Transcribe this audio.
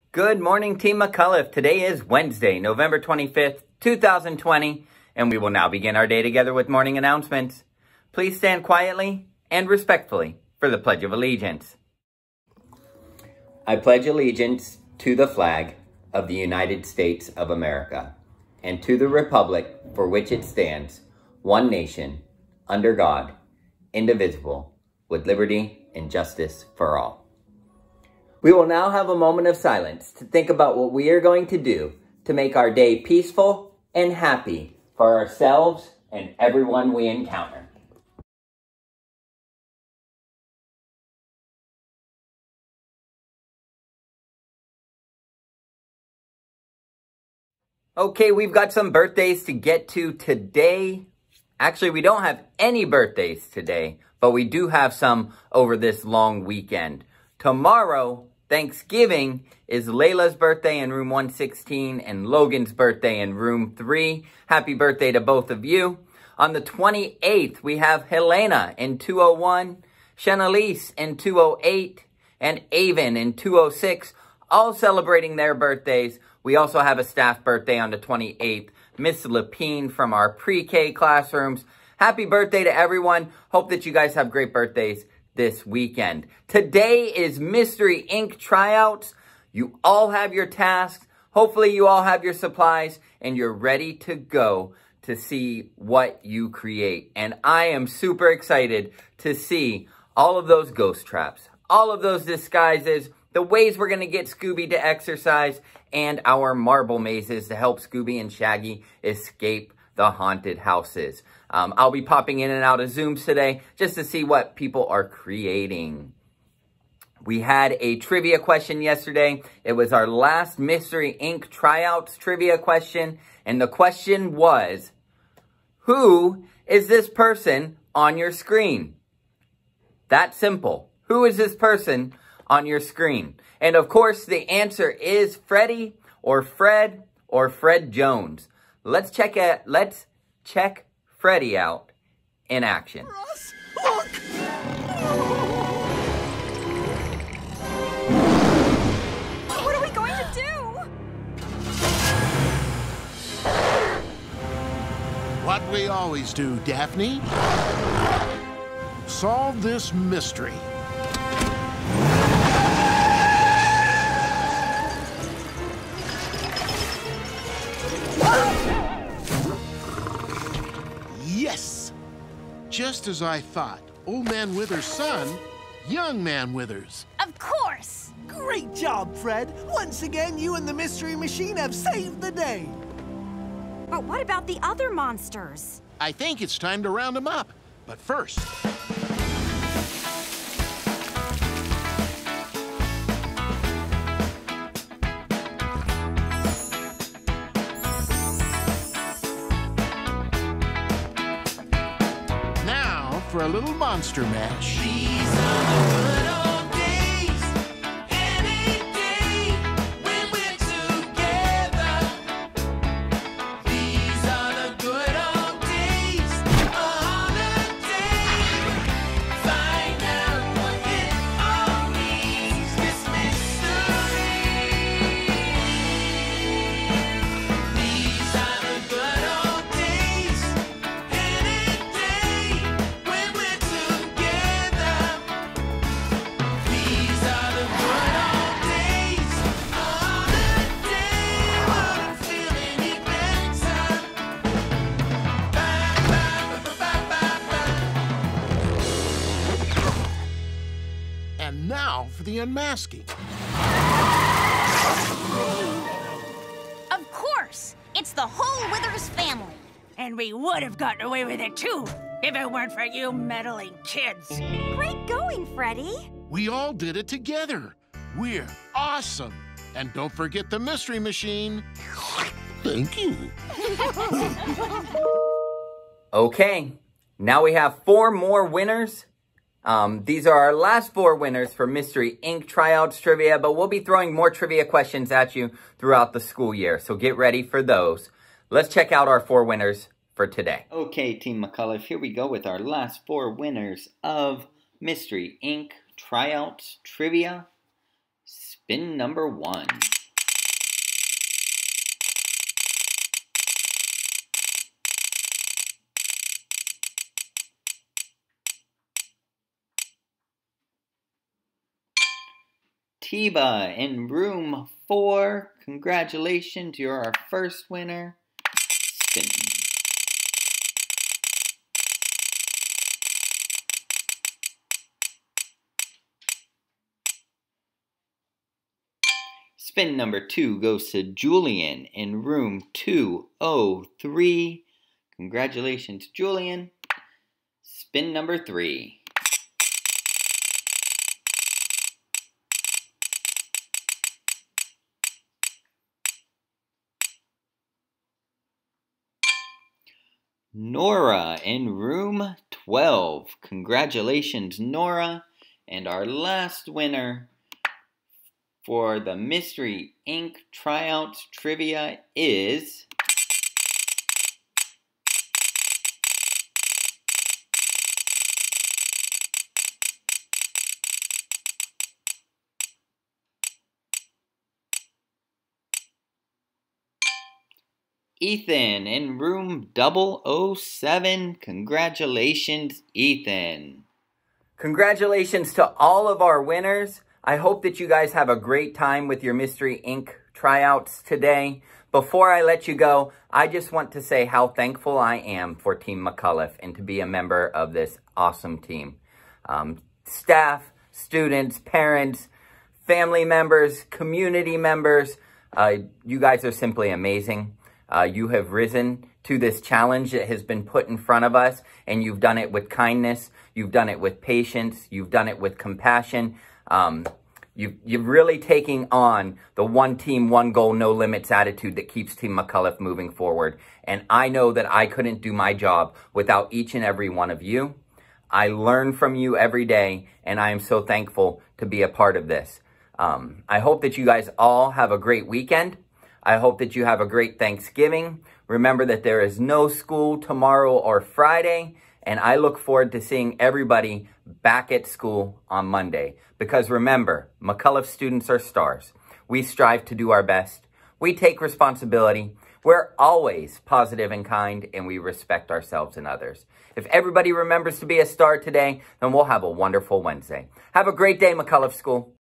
Good morning, Team McCullough. Today is Wednesday, November 25th, 2020, and we will now begin our day together with morning announcements. Please stand quietly and respectfully for the Pledge of Allegiance. I pledge allegiance to the flag of the United States of America and to the republic for which it stands, one nation, under God, indivisible, with liberty and justice for all. We will now have a moment of silence to think about what we are going to do to make our day peaceful and happy for ourselves and everyone we encounter. Okay, we've got some birthdays to get to today. Actually, we don't have any birthdays today, but we do have some over this long weekend. Tomorrow, Thanksgiving, is Layla's birthday in room 116 and Logan's birthday in room 3. Happy birthday to both of you. On the 28th, we have Helena in 201, Shanalise in 208, and Avon in 206, all celebrating their birthdays. We also have a staff birthday on the 28th, Miss Lapine from our pre-K classrooms. Happy birthday to everyone. Hope that you guys have great birthdays this weekend. Today is Mystery Inc. tryouts. You all have your tasks. Hopefully you all have your supplies and you're ready to go to see what you create. And I am super excited to see all of those ghost traps, all of those disguises, the ways we're going to get Scooby to exercise, and our marble mazes to help Scooby and Shaggy escape the haunted houses. I'll be popping in and out of Zooms today just to see what people are creating. We had a trivia question yesterday. It was our last Mystery Inc. tryouts trivia question. And the question was, who is this person on your screen? That simple. Who is this person on your screen? And of course, the answer is Freddy or Fred Jones. Let's check Freddy out in action. Ross, look! What are we going to do? What we always do, Daphne. Solve this mystery. Yes! Just as I thought. Old Man Withers' son, Young Man Withers. Of course! Great job, Fred. Once again, you and the Mystery Machine have saved the day. But what about the other monsters? I think it's time to round them up. But first... for a little monster mash. These are the good old days. Any day when we're together. These are the good old days. A holiday. Find out what it all means. This mystery. These are the good old days. Any day. When we're together, these are the good old days. On a day wouldn't feel any better. Bye, bye, bye, bye, bye, bye. And now for the unmasking. Of course! It's the whole Withers family. And we would have gotten away with it, too, if it weren't for you meddling kids. Great going, Freddy. We all did it together. We're awesome. And don't forget the Mystery Machine. Thank you. Okay, now we have 4 more winners. These are our last 4 winners for Mystery Inc. tryouts trivia, but we'll be throwing more trivia questions at you throughout the school year, so get ready for those. Let's check out our 4 winners for today. Okay, Team McCullough, here we go with our last 4 winners of Mystery Inc. tryouts trivia. Spin number 1. Tiba in room 4. Congratulations, you're our first winner. Spin. Spin number 2 goes to Julian in room 203. Congratulations, Julian. Spin number 3. Nora in room 12. Congratulations, Nora. And our last winner for the Mystery Inc. Tryouts Trivia is Ethan in room 007. Congratulations, Ethan. Congratulations to all of our winners. I hope that you guys have a great time with your Mystery Inc. tryouts today. Before I let you go, I just want to say how thankful I am for Team McCullough and to be a member of this awesome team. Staff, students, parents, family members, community members, you guys are simply amazing. You have risen to this challenge that has been put in front of us, and you've done it with kindness, you've done it with patience, you've done it with compassion. You've really taken on the one team, one goal, no limits attitude that keeps Team McCullough moving forward. And I know that I couldn't do my job without each and every one of you. I learn from you every day, and I am so thankful to be a part of this. I hope that you guys all have a great weekend. I hope that you have a great Thanksgiving. Remember that there is no school tomorrow or Friday, and I look forward to seeing everybody back at school on Monday. Because remember, McCullough students are stars. We strive to do our best. We take responsibility. We're always positive and kind, and we respect ourselves and others. If everybody remembers to be a star today, then we'll have a wonderful Wednesday. Have a great day, McCullough School.